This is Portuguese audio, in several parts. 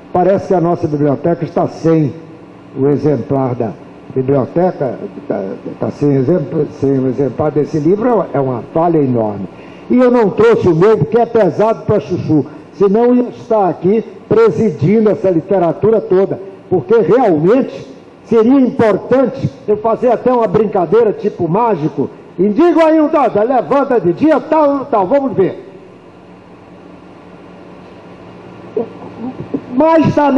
Parece que a nossa biblioteca está sem o exemplar da biblioteca, está sem o exemplar desse livro, é uma falha enorme. E eu não trouxe o meu porque é pesado para chuchu, senão eu ia estar aqui presidindo essa literatura toda, porque realmente seria importante eu fazer até uma brincadeira tipo mágico. Indigo aí um dado, levanta de dia, tal, vamos ver. Mais da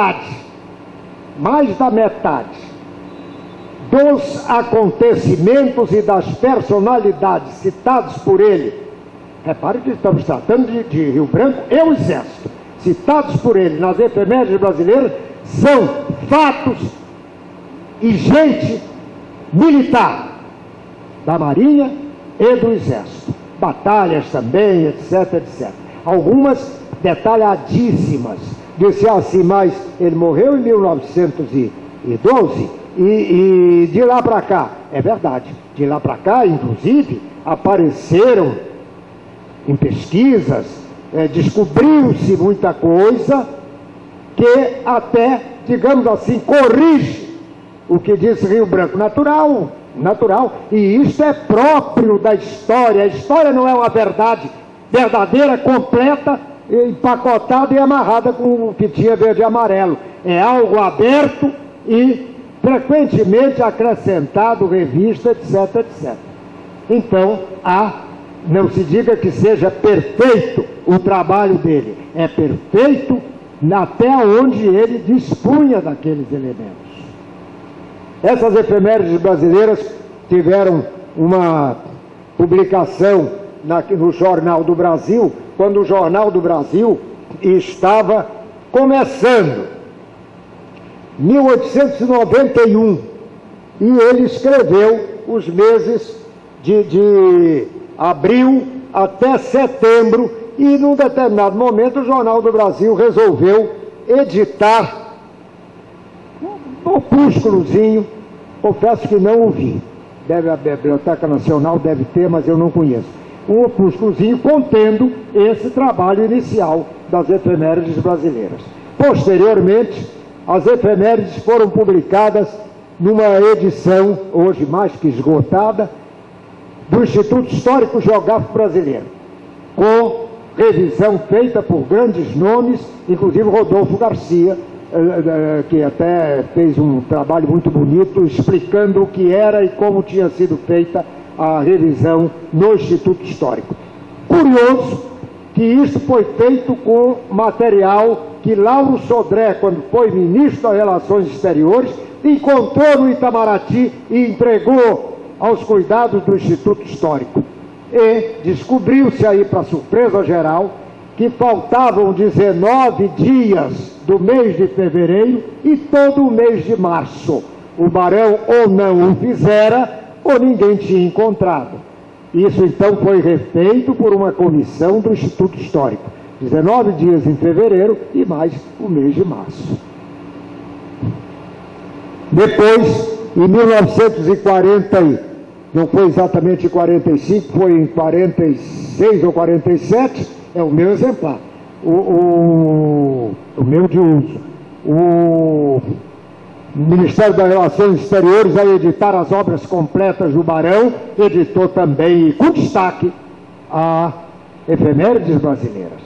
metade dos acontecimentos e das personalidades citados por ele, repare que estamos tratando de Rio Branco e o Exército, citados por ele nas efemérides brasileiras, são fatos e gente militar da Marinha e do Exército, batalhas também, etc. Algumas detalhadíssimas. Disse assim, mas ele morreu em 1912 e de lá para cá, é verdade, de lá para cá, inclusive, apareceram em pesquisas, descobriu-se muita coisa que até, digamos assim, corrige o que disse Rio Branco. Natural, e isso é próprio da história. A história não é uma verdade verdadeira, completa, empacotada e amarrada com o que tinha verde e amarelo. É algo aberto e frequentemente acrescentado, revista, etc. Então, não se diga que seja perfeito o trabalho dele, é perfeito até onde ele dispunha daqueles elementos. Essas efemérides brasileiras tiveram uma publicação no Jornal do Brasil, quando o Jornal do Brasil estava começando, 1891, e ele escreveu os meses de abril até setembro, e num determinado momento o Jornal do Brasil resolveu editar um opúsculozinho, confesso que não o vi, a Biblioteca Nacional deve ter, mas eu não conheço, um opúsculozinho contendo esse trabalho inicial das efemérides brasileiras. Posteriormente, as efemérides foram publicadas numa edição, hoje mais que esgotada, do Instituto Histórico Geográfico Brasileiro, com revisão feita por grandes nomes, inclusive Rodolfo Garcia, que até fez um trabalho muito bonito explicando o que era e como tinha sido feita a revisão no Instituto Histórico. Curioso que isso foi feito com material que Lauro Sodré, quando foi ministro das Relações Exteriores, encontrou no Itamaraty e entregou aos cuidados do Instituto Histórico. E descobriu-se aí, para surpresa geral, que faltavam 19 dias do mês de fevereiro e todo o mês de março. O barão ou não o fizera, ou ninguém tinha encontrado. Isso então foi refeito por uma comissão do Instituto Histórico. 19 dias em fevereiro e mais o mês de março. Depois, em 1940, não foi exatamente em 45, foi em 46 ou 47, é o meu exemplar, o meu de uso. O Ministério das Relações Exteriores, a editar as obras completas do Barão, editou também, e com destaque, a Efemérides Brasileiras.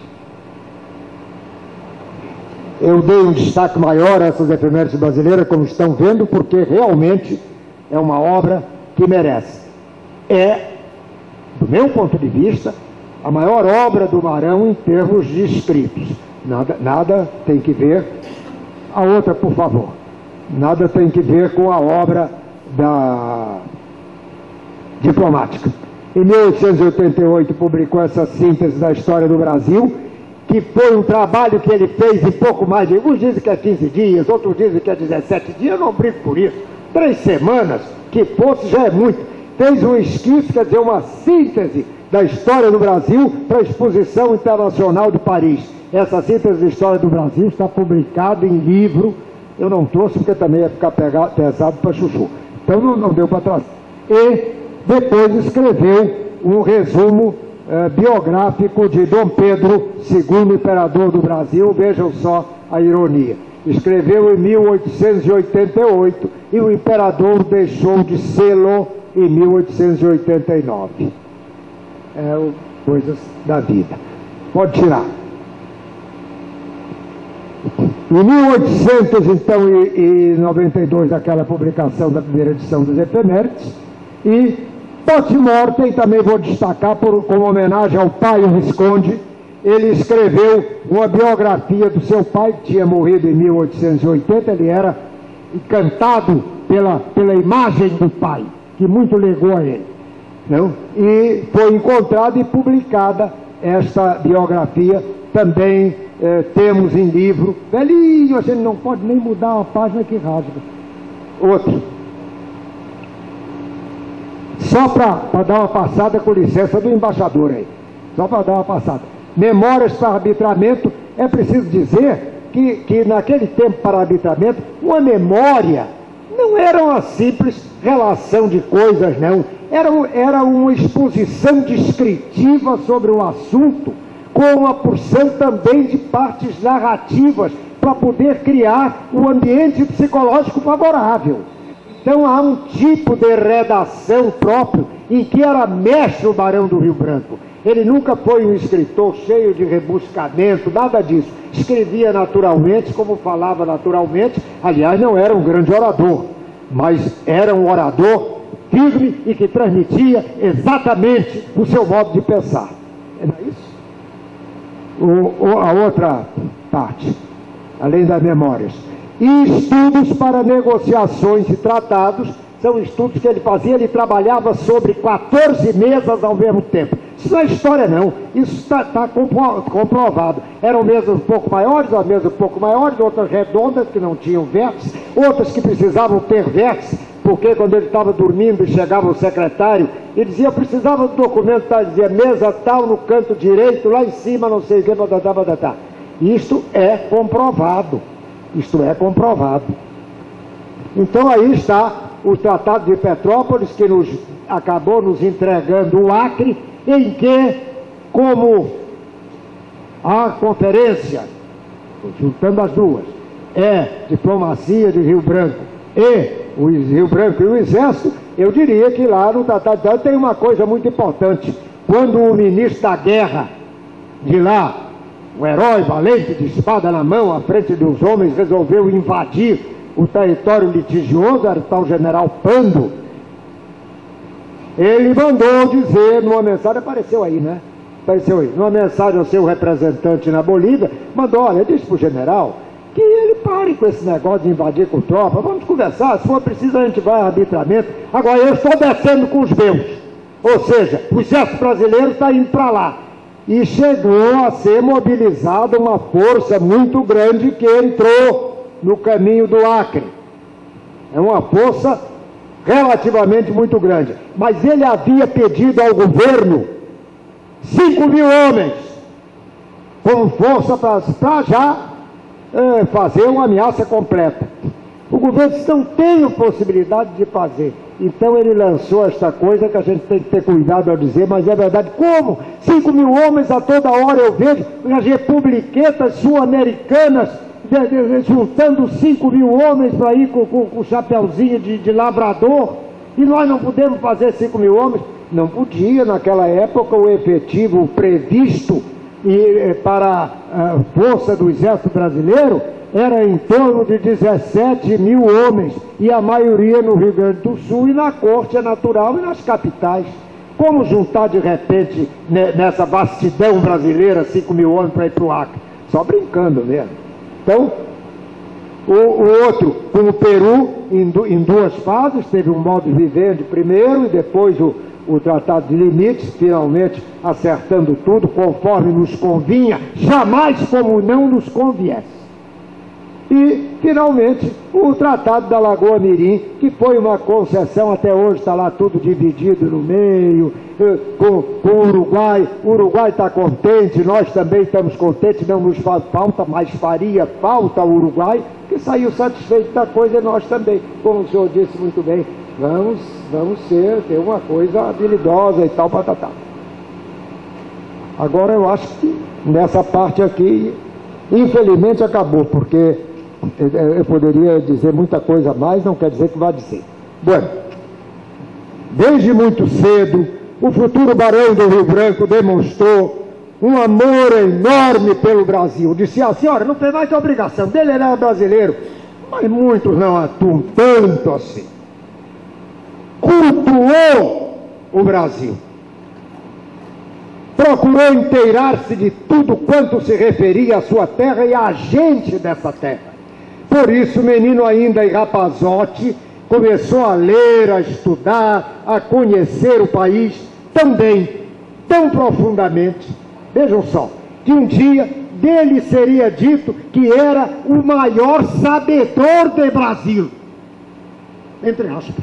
Eu dei um destaque maior a essas efemérides brasileiras, como estão vendo, porque realmente é uma obra que merece. É, do meu ponto de vista, a maior obra do Barão em termos de escritos. Nada tem que ver, a outra, por favor, nada tem que ver com a obra da diplomática. Em 1888 publicou essa síntese da história do Brasil, que foi um trabalho que ele fez em pouco mais de... Uns dizem que é 15 dias, outros dizem que é 17 dias, eu não brinco por isso. 3 semanas, que fosse, já é muito. Fez um esquiço, quer dizer, uma síntese da história do Brasil para a Exposição Internacional de Paris. Essa síntese da história do Brasil está publicada em livro. Eu não trouxe porque também ia ficar pesado para chuchu. Então não deu para trazer. E depois escreveu um resumo biográfico de Dom Pedro II, imperador do Brasil. Vejam só a ironia. Escreveu em 1888 e o imperador deixou de sê-lo em 1889. Coisas da vida. Pode tirar. Em 1892, aquela publicação da primeira edição dos Efemérides, e post-mortem, também vou destacar como homenagem ao pai, o Visconde, ele escreveu uma biografia do seu pai, que tinha morrido em 1880, ele era encantado pela imagem do pai, que muito legou a ele. Não? E foi encontrada e publicada esta biografia, também temos em livro, velhinho, a gente não pode nem mudar uma página que rasga. Outro. Só para dar uma passada, com licença do embaixador aí, só para dar uma passada. Memórias para arbitramento, é preciso dizer que naquele tempo para arbitramento, uma memória não era uma simples relação de coisas, não. Era uma exposição descritiva sobre o assunto, com uma porção também de partes narrativas, para poder criar um ambiente psicológico favorável. Então há um tipo de redação próprio, em que era mestre o Barão do Rio Branco. Ele nunca foi um escritor cheio de rebuscamento, nada disso. Escrevia naturalmente, como falava naturalmente. Aliás, não era um grande orador, mas era um orador firme e que transmitia exatamente o seu modo de pensar. Não é isso? A outra parte, além das memórias. E estudos para negociações e tratados, são estudos que ele fazia, ele trabalhava sobre 14 mesas ao mesmo tempo. Isso não é história não, isso está comprovado. Eram mesas um pouco maiores, as mesas um pouco maiores, outras redondas que não tinham vértice, outras que precisavam ter vértice, porque quando ele estava dormindo e chegava o secretário, ele dizia, eu precisava do documento, ele dizia, mesa tal, no canto direito, lá em cima, não sei o que, batatá. Isto é comprovado. Isto é comprovado. Então aí está o Tratado de Petrópolis, que acabou nos entregando o Acre, em que, como a conferência, juntando as duas, diplomacia de Rio Branco e o Rio Branco e o Exército, eu diria que lá no Tratado tem uma coisa muito importante. Quando o ministro da Guerra de lá, um herói valente de espada na mão, à frente dos homens, resolveu invadir o território litigioso, era o tal general Pando. Ele mandou dizer numa mensagem, apareceu aí, né? Apareceu aí, numa mensagem ao seu representante na Bolívia, mandou, olha, disse para o general que ele pare com esse negócio de invadir com tropa, vamos conversar, se for preciso a gente vai a arbitramento. Agora eu estou descendo com os meus, ou seja, o exército brasileiro está indo para lá. E chegou a ser mobilizada uma força muito grande que entrou no caminho do Acre. É uma força relativamente muito grande. Mas ele havia pedido ao governo 5.000 homens como força para já fazer uma ameaça completa. O governo disse, não tem possibilidade de fazer. Então ele lançou esta coisa que a gente tem que ter cuidado ao dizer, mas é verdade. Como? 5.000 homens a toda hora eu vejo as republiquetas sul-americanas juntando 5.000 homens para ir com o chapeuzinho de lavrador, e nós não podemos fazer 5.000 homens. Não podia, naquela época, o efetivo previsto para a força do exército brasileiro era em torno de 17.000 homens, e a maioria no Rio Grande do Sul e na corte natural e nas capitais. Como juntar de repente nessa vastidão brasileira 5.000 homens para ir para o Acre? Só brincando mesmo. Então, o outro, com o Peru, em duas fases, teve um modo de viver primeiro e depois o Tratado de Limites, finalmente acertando tudo conforme nos convinha, jamais como não nos conviesse. E, finalmente, o Tratado da Lagoa Mirim, que foi uma concessão, até hoje está lá tudo dividido no meio, com o Uruguai. O Uruguai está contente, nós também estamos contentes, não nos faz falta, mas faria falta ao Uruguai, que saiu satisfeito da coisa, e nós também, como o senhor disse muito bem, vamos ter uma coisa habilidosa e tal, patatá. Agora eu acho que nessa parte aqui Infelizmente acabou, porque eu poderia dizer muita coisa a mais, não quer dizer que vá dizer. Bueno, desde muito cedo, o futuro barão do Rio Branco demonstrou um amor enorme pelo Brasil. Disse a senhora, não tem mais que obrigação dele, ele era brasileiro, mas muitos não atuam tanto assim. Cultuou o Brasil. Procurou inteirar-se de tudo quanto se referia à sua terra e à gente dessa terra. Por isso, menino ainda e rapazote, começou a ler, a estudar, a conhecer o país tão bem, tão profundamente. Vejam só, que um dia dele seria dito que era o maior sabedor do Brasil. Entre aspas.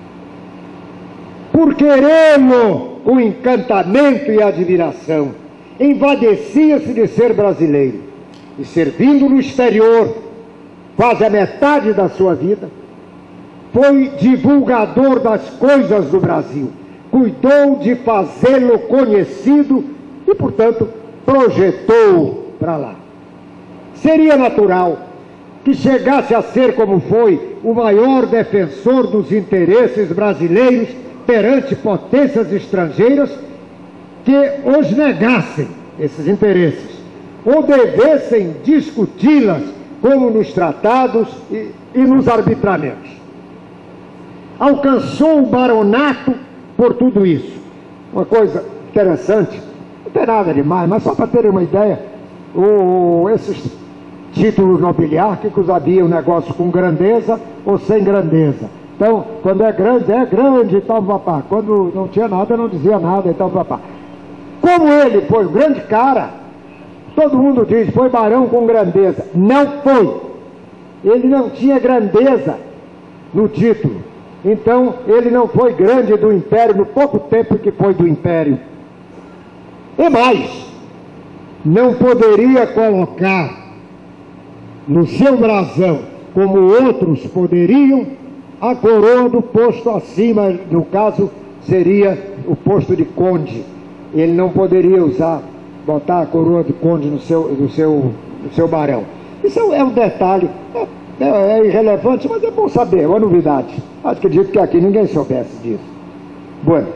Por querê-lo com encantamento e admiração, envadecia-se de ser brasileiro e, servindo no exterior quase a metade da sua vida, foi divulgador das coisas do Brasil, cuidou de fazê-lo conhecido e, portanto, projetou para lá. Seria natural que chegasse a ser, como foi, o maior defensor dos interesses brasileiros perante potências estrangeiras que os negassem esses interesses, ou devessem discuti-las, como nos tratados e nos arbitramentos. Alcançou o baronato por tudo isso. Uma coisa interessante, não tem nada demais, mas só para terem uma ideia, esses títulos nobiliárquicos havia um negócio com grandeza ou sem grandeza. Então, quando é grande e tal, papá. Quando não tinha nada, não dizia nada e tal, papá. Como ele foi um grande cara, todo mundo diz, foi barão com grandeza. Não foi. Ele não tinha grandeza no título. Então, ele não foi grande do império no pouco tempo que foi do império. E mais, não poderia colocar no seu brasão, como outros poderiam, a coroa do posto acima, no caso, seria o posto de conde. Ele não poderia botar a coroa de conde no seu barão. Isso é um detalhe, é irrelevante, mas é bom saber, é uma novidade. Acredito que aqui ninguém soubesse disso. Bueno.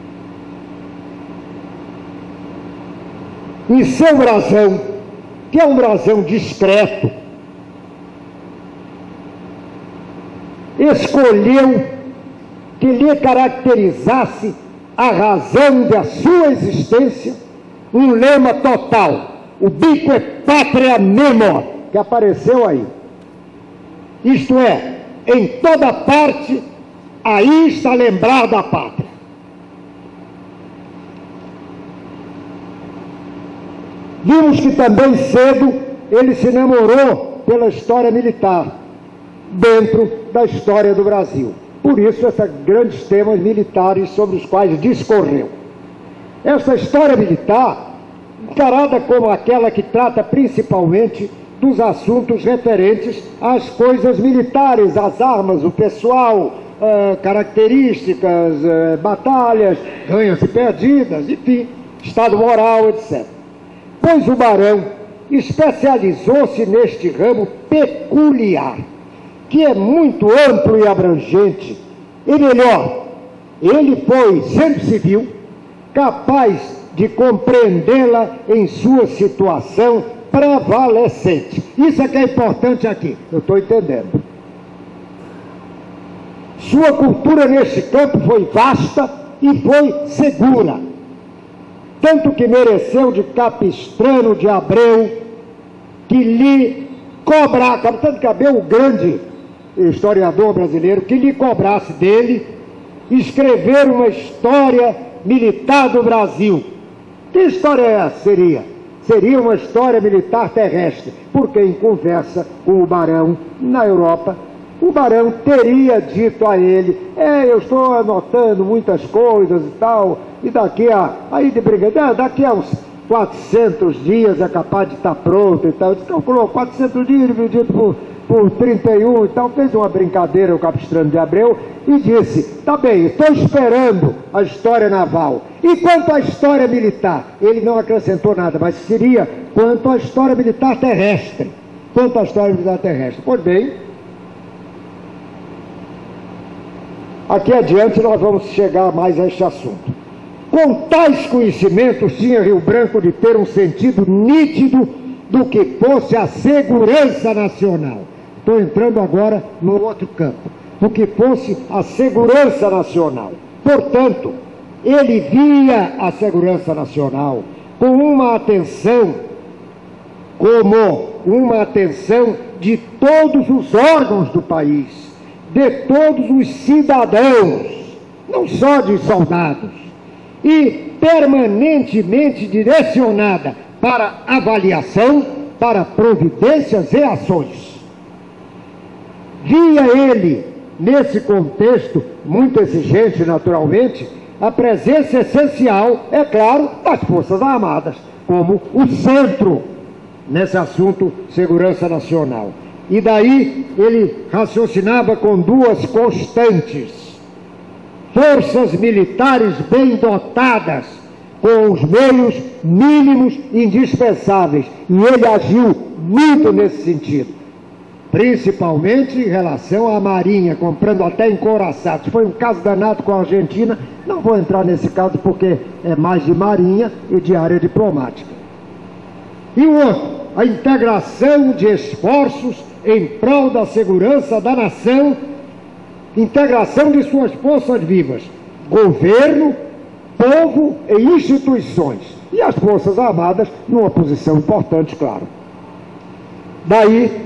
Em seu brasão, que é um brasão discreto, escolheu que lhe caracterizasse a razão da sua existência, um lema total, o bico é pátria nemo, que apareceu aí. Isto é, em toda parte, aí está lembrar da pátria. Vimos que também cedo ele se namorou pela história militar, dentro da história do Brasil. Por isso, esses grandes temas militares sobre os quais discorreu. Essa história militar, encarada como aquela que trata principalmente dos assuntos referentes às coisas militares, às armas, o pessoal, características, batalhas, ganhas e perdidas, enfim, estado moral, etc. Pois o barão especializou-se neste ramo peculiar, que é muito amplo e abrangente, e melhor, ele foi, sendo civil, capaz de compreendê-la em sua situação prevalecente. Isso é que é importante aqui, eu estou entendendo. Sua cultura nesse campo foi vasta e foi segura, tanto que mereceu de Capistrano de Abreu, que lhe cobrasse, Capistrano de Abreu, o grande historiador brasileiro, que lhe cobrasse dele escrever uma história militar do Brasil. Que história é essa? Seria uma história militar terrestre, porque em conversa com o barão na Europa, o barão teria dito a ele, eu estou anotando muitas coisas e tal, e daqui a uns 400 dias é capaz de estar pronto e tal. Ele calculou 400 dias dividido por 31 e tal, fez uma brincadeira o Capistrano de Abreu e disse, tá bem, estou esperando a história naval. E quanto à história militar? Ele não acrescentou nada, mas seria quanto à história militar terrestre. Pois bem, aqui adiante nós vamos chegar mais a este assunto. Com tais conhecimentos, tinha Rio Branco de ter um sentido nítido do que fosse a segurança nacional. Estou entrando agora no outro campo. Do que fosse a segurança nacional. Portanto, ele via a segurança nacional com uma atenção, como uma atenção de todos os órgãos do país, de todos os cidadãos, não só de soldados, e permanentemente direcionada para avaliação, para providências e ações. Via ele, nesse contexto, muito exigente naturalmente, a presença essencial, é claro, das Forças Armadas, como o centro nesse assunto segurança nacional. E daí ele raciocinava com duas constantes: forças militares bem dotadas, com os meios mínimos indispensáveis. E ele agiu muito nesse sentido, principalmente em relação à Marinha, comprando até encouraçados. Foi um caso danado com a Argentina, não vou entrar nesse caso porque é mais de Marinha e de área diplomática. E o outro, a integração de esforços em prol da segurança da nação, integração de suas forças vivas, governo, povo e instituições, e as Forças Armadas numa posição importante, claro. Daí,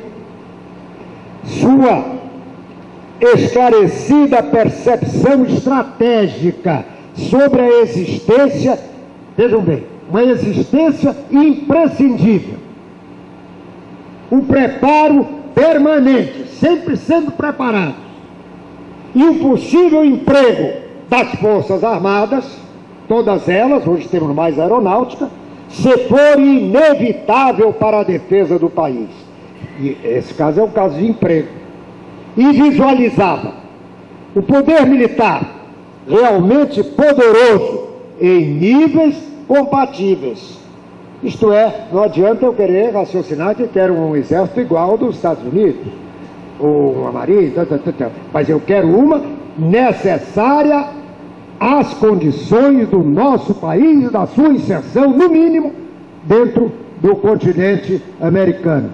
sua esclarecida percepção estratégica sobre a existência, vejam bem, uma existência imprescindível, o preparo permanente, sempre sendo preparado, e o possível emprego das Forças Armadas, todas elas, hoje temos mais aeronáutica, se for inevitável para a defesa do país. E esse caso é um caso de emprego. E visualizava o poder militar realmente poderoso em níveis compatíveis. Isto é, não adianta eu querer raciocinar que quero um exército igual ao dos Estados Unidos, ou uma marinha, mas eu quero uma necessária às condições do nosso país e da sua inserção, no mínimo, dentro do continente americano.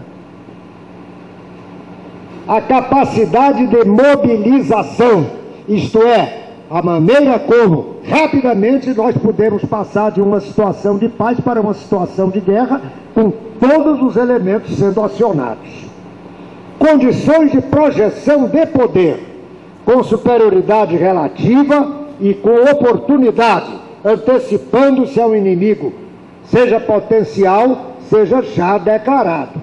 A capacidade de mobilização, isto é, a maneira como rapidamente nós podemos passar de uma situação de paz para uma situação de guerra, com todos os elementos sendo acionados. Condições de projeção de poder, com superioridade relativa e com oportunidade, antecipando-se ao inimigo, seja potencial, seja já declarado.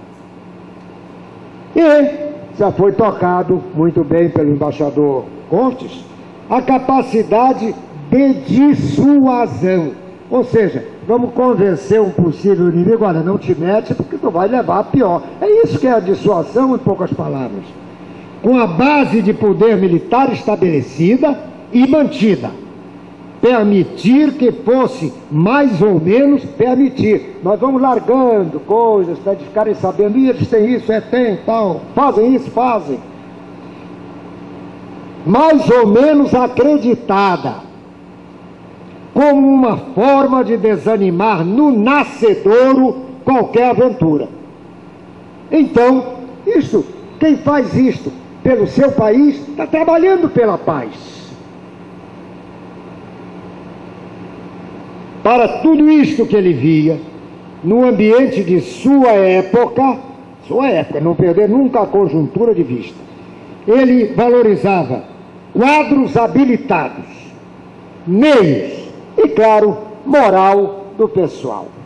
E já foi tocado muito bem pelo embaixador Cortes, a capacidade de dissuasão. Ou seja, vamos convencer um possível inimigo: olha, não te mete porque tu vai levar a pior. É isso que é a dissuasão, em poucas palavras. Com a base de poder militar estabelecida e mantida. Permitir que fosse mais ou menos permitir. Nós vamos largando coisas para eles ficarem sabendo: eles têm isso, tem, tal, fazem isso, fazem. Mais ou menos acreditada, como uma forma de desanimar no nascedouro qualquer aventura. Então, isso, quem faz isto pelo seu país, está trabalhando pela paz. Para tudo isto que ele via, no ambiente de sua época, não perder nunca a conjuntura de vista, ele valorizava quadros habilitados, meios e, claro, moral do pessoal.